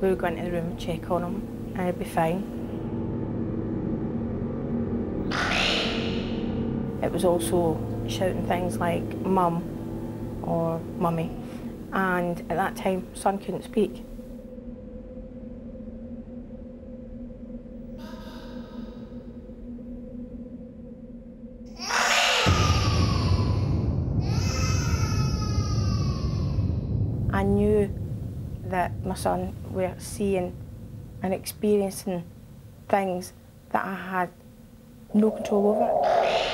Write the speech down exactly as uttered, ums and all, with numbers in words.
we would go into the room and check on him, and he'd be fine. It was also shouting things like mum or mummy, and at that time son couldn't speak. I knew that my son were seeing and experiencing things that I had no control over.